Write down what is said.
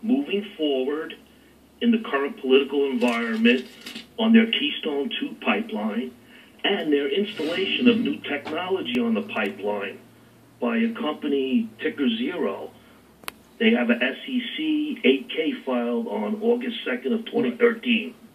moving forward in the current political environment on their Keystone 2 pipeline and their installation of new technology on the pipeline by a company, ticker Zero. They have a SEC 8K filed on August 2nd of 2013.